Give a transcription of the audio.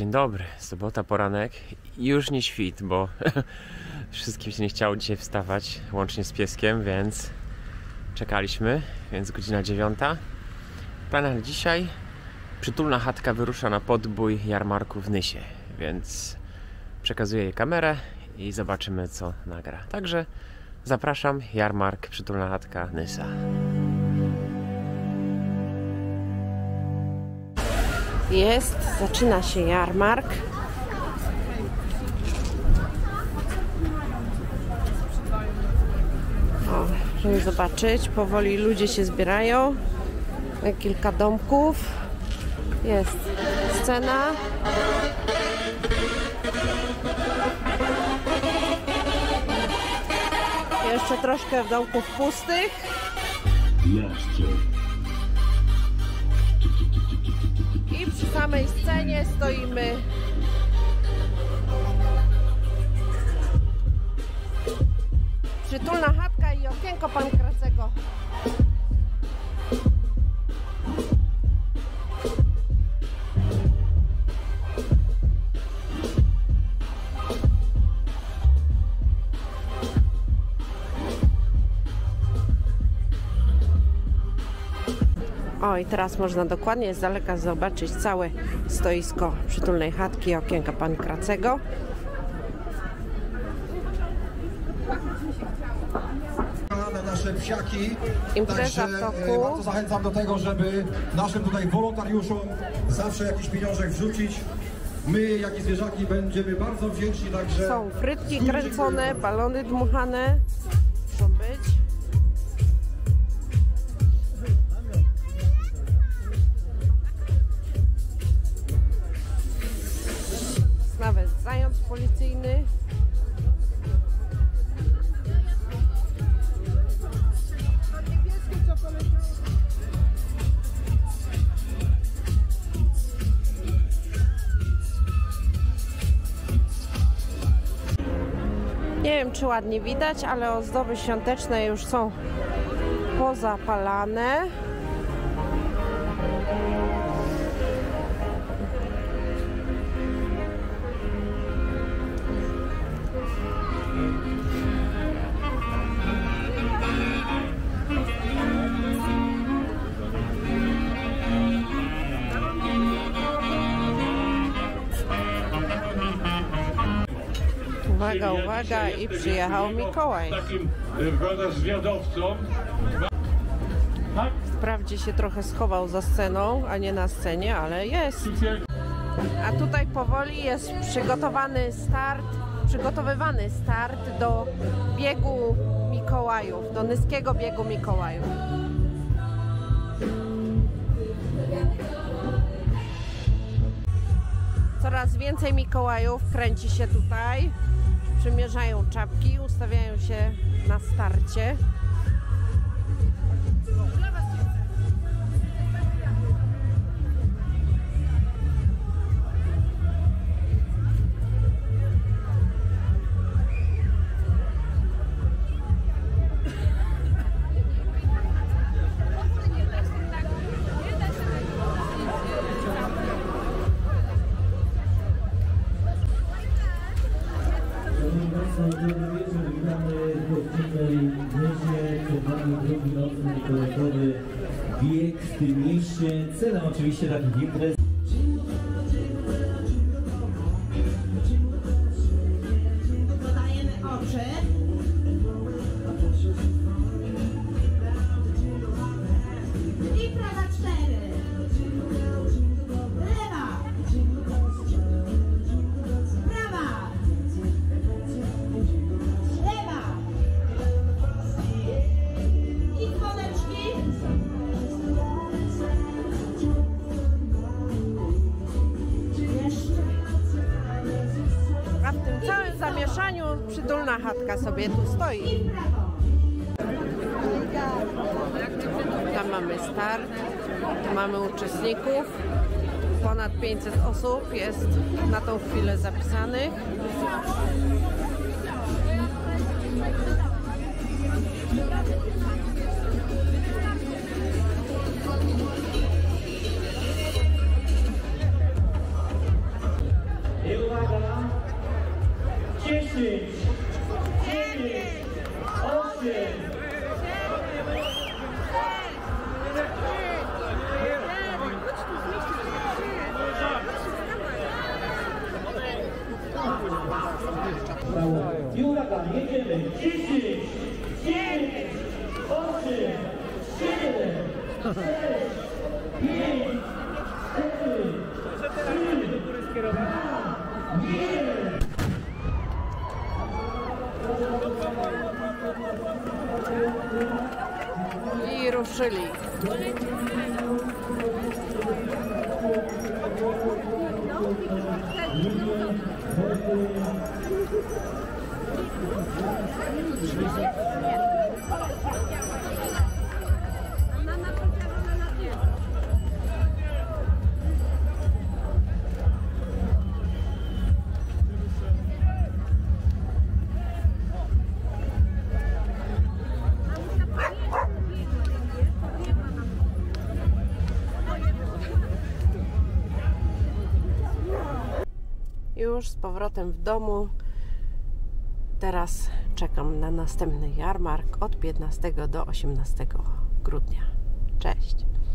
Dzień dobry, sobota, poranek i już nie świt, bo wszystkim się nie chciało dzisiaj wstawać, łącznie z pieskiem, więc czekaliśmy, więc godzina 9. Plan na dzisiaj: przytulna chatka wyrusza na podbój jarmarku w Nysie, więc przekazuję jej kamerę i zobaczymy, co nagra. Także zapraszam, jarmark, przytulna chatka, Nysa. Zaczyna się jarmark. O, żeby zobaczyć, powoli ludzie się zbierają. Kilka domków. Jest scena. Jeszcze troszkę domków pustych. I przy samej scenie stoimy. Przytulna chatka i okienko Pankracego. O, i teraz można dokładnie z daleka zobaczyć całe stoisko przytulnej chatki i okienka Pankracego. Na nasze psiaki. Impreza w toku. Bardzo zachęcam do tego, żeby naszym tutaj wolontariuszom zawsze jakiś pieniążek wrzucić. My, jak i zwierzaki, będziemy bardzo wdzięczni, także... Są frytki kręcone, balony dmuchane. Muszą być. Nawet zając policyjny. Nie wiem, czy ładnie widać, ale ozdoby świąteczne już są pozapalane. Uwaga, uwaga, i przyjechał Mikołaj. Takim zwiadowcą. Wprawdzie się trochę schował za sceną, a nie na scenie, ale jest. A tutaj powoli jest przygotowywany start do biegu Mikołajów, do Nyskiego biegu Mikołajów. Coraz więcej Mikołajów kręci się tutaj, przymierzają czapki, ustawiają się na starcie. Witamy w gościnnej Nysie, przed nami drugi nocny mikołajkowy bieg w tym mieście. Celem oczywiście takich imprez. Dodajemy oczy. I prawa 4. Lewa. Prawa. Lewa. I dzwoneczki. Jeszcze. A w tym całym zamieszaniu przytulna chatka sobie tu stoi. Tam mamy start, tu mamy uczestników. Ponad 500 osób jest na tą chwilę zapisanych. I uwaga, jedziemy. 10, 9, 8, 7, 6, 5, 4, 3, 2, 1. I ruszyli. Już z powrotem w domu. Teraz czekam na następny jarmark od 15 do 18 grudnia. Cześć!